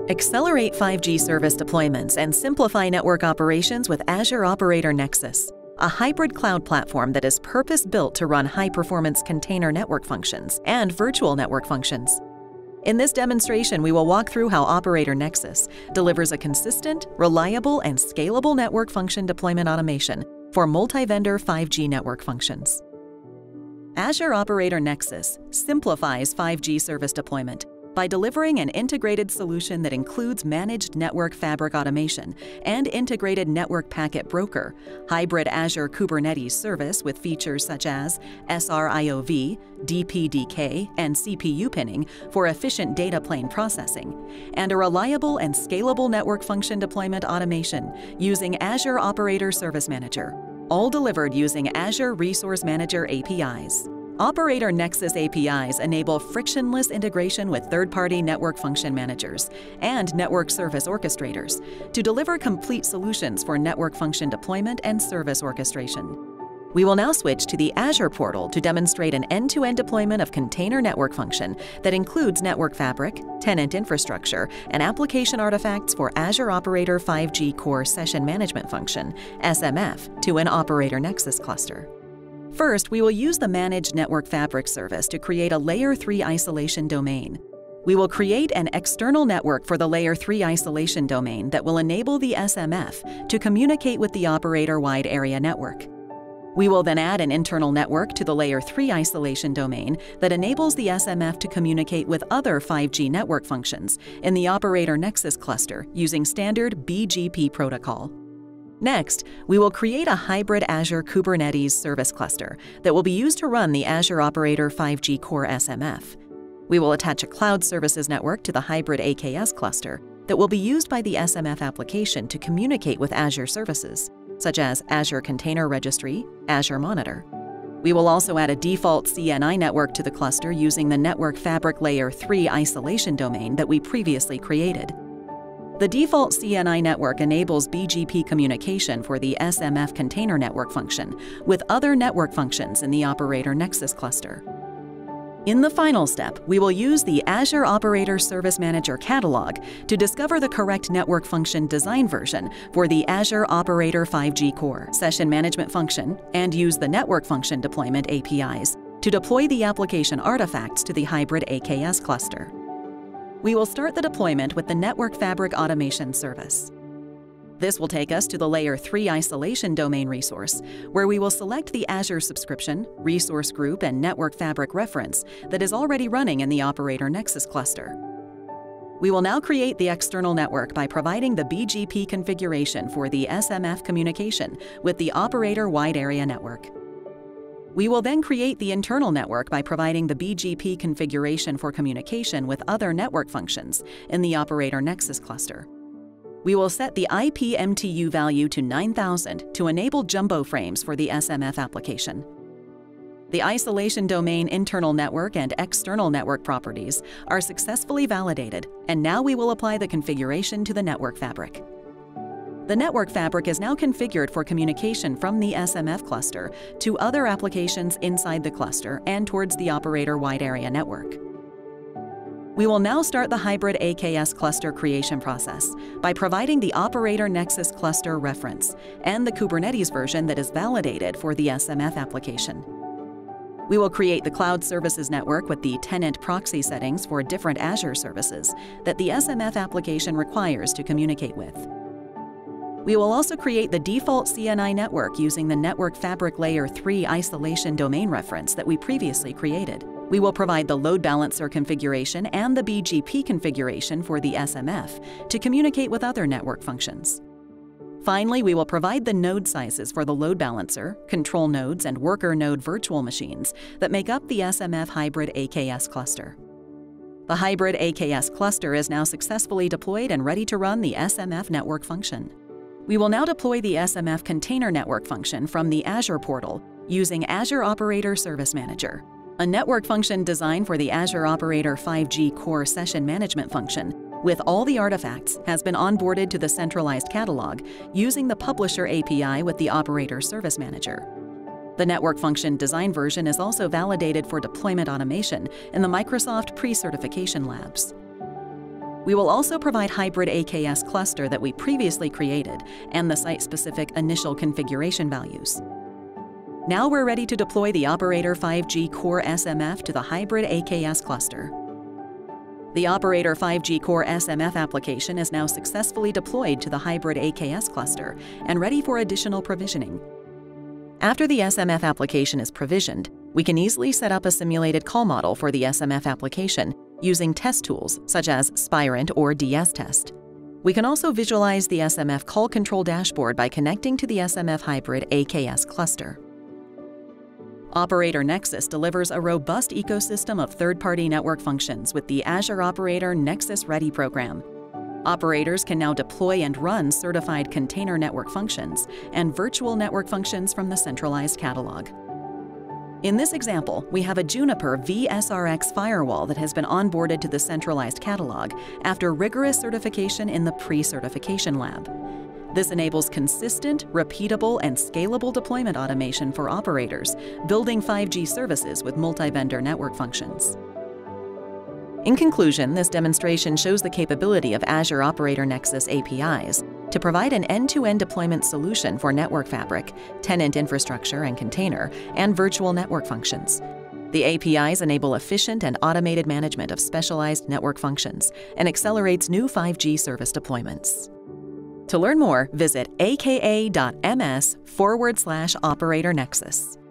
Accelerate 5G service deployments and simplify network operations with Azure Operator Nexus, a hybrid cloud platform that is purpose-built to run high-performance container network functions and virtual network functions. In this demonstration, we will walk through how Operator Nexus delivers a consistent, reliable, and scalable network function deployment automation for multi-vendor 5G network functions. Azure Operator Nexus simplifies 5G service deployment by delivering an integrated solution that includes managed network fabric automation and integrated network packet broker, hybrid Azure Kubernetes service with features such as SRIOV, DPDK, and CPU pinning for efficient data plane processing, and a reliable and scalable network function deployment automation using Azure Operator Service Manager, all delivered using Azure Resource Manager APIs. Operator Nexus APIs enable frictionless integration with third-party network function managers and network service orchestrators to deliver complete solutions for network function deployment and service orchestration. We will now switch to the Azure portal to demonstrate an end-to-end deployment of container network function that includes network fabric, tenant infrastructure, and application artifacts for Azure Operator 5G Core Session Management Function, SMF, to an Operator Nexus cluster. First, we will use the Managed Network Fabric service to create a Layer 3 isolation domain. We will create an external network for the Layer 3 isolation domain that will enable the SMF to communicate with the operator wide area network. We will then add an internal network to the Layer 3 isolation domain that enables the SMF to communicate with other 5G network functions in the Operator Nexus cluster using standard BGP protocol. Next, we will create a hybrid Azure Kubernetes service cluster that will be used to run the Azure Operator 5G Core SMF. We will attach a cloud services network to the hybrid AKS cluster that will be used by the SMF application to communicate with Azure services, such as Azure Container Registry, Azure Monitor. We will also add a default CNI network to the cluster using the Network Fabric Layer 3 isolation domain that we previously created. The default CNI network enables BGP communication for the SMF container network function with other network functions in the Operator Nexus cluster. In the final step, we will use the Azure Operator Service Manager catalog to discover the correct network function design version for the Azure Operator 5G Core Session Management Function and use the Network Function Deployment APIs to deploy the application artifacts to the hybrid AKS cluster. We will start the deployment with the Network Fabric Automation service. This will take us to the Layer 3 isolation domain resource, where we will select the Azure subscription, resource group, and network fabric reference that is already running in the Operator Nexus cluster. We will now create the external network by providing the BGP configuration for the SMF communication with the operator wide area network. We will then create the internal network by providing the BGP configuration for communication with other network functions in the Operator Nexus cluster. We will set the IP MTU value to 9000 to enable jumbo frames for the SMF application. The isolation domain internal network and external network properties are successfully validated, and now we will apply the configuration to the network fabric. The network fabric is now configured for communication from the SMF cluster to other applications inside the cluster and towards the operator wide area network. We will now start the hybrid AKS cluster creation process by providing the Operator Nexus cluster reference and the Kubernetes version that is validated for the SMF application. We will create the cloud services network with the tenant proxy settings for different Azure services that the SMF application requires to communicate with. We will also create the default CNI network using the Network Fabric Layer 3 isolation domain reference that we previously created. We will provide the load balancer configuration and the BGP configuration for the SMF to communicate with other network functions. Finally, we will provide the node sizes for the load balancer, control nodes, and worker node virtual machines that make up the SMF hybrid AKS cluster. The hybrid AKS cluster is now successfully deployed and ready to run the SMF network function. We will now deploy the SMF container network function from the Azure portal using Azure Operator Service Manager. A network function designed for the Azure Operator 5G Core Session Management Function with all the artifacts has been onboarded to the centralized catalog using the Publisher API with the Operator Service Manager. The network function design version is also validated for deployment automation in the Microsoft pre-certification labs. We will also provide hybrid AKS cluster that we previously created and the site-specific initial configuration values. Now we're ready to deploy the Operator 5G Core SMF to the hybrid AKS cluster. The Operator 5G Core SMF application is now successfully deployed to the hybrid AKS cluster and ready for additional provisioning. After the SMF application is provisioned, we can easily set up a simulated call model for the SMF application using test tools such as Spirent or DSTest. We can also visualize the SMF call control dashboard by connecting to the SMF hybrid AKS cluster. Operator Nexus delivers a robust ecosystem of third-party network functions with the Azure Operator Nexus Ready program. Operators can now deploy and run certified container network functions and virtual network functions from the centralized catalog. In this example, we have a Juniper vSRX firewall that has been onboarded to the centralized catalog after rigorous certification in the pre-certification lab. This enables consistent, repeatable, and scalable deployment automation for operators, building 5G services with multi-vendor network functions. In conclusion, this demonstration shows the capability of Azure Operator Nexus APIs to provide an end-to-end deployment solution for network fabric, tenant infrastructure and container, and virtual network functions. The APIs enable efficient and automated management of specialized network functions and accelerates new 5G service deployments. To learn more, visit aka.ms/Operator Nexus.